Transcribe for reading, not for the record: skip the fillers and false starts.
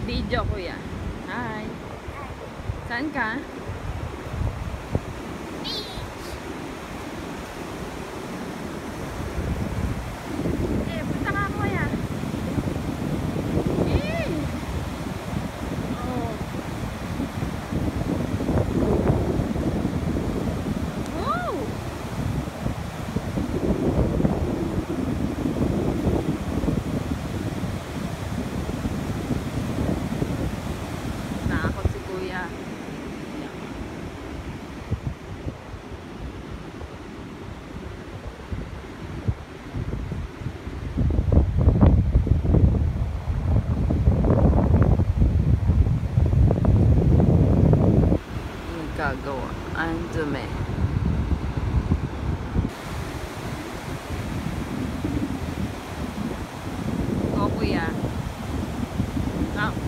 Video kuya. Hi. Saan ka? Eh, punta ka kuya. Eh. Oh. Oh. Nakakot si kuya. Gagawa. Ang dumi. Go kuya. Ah.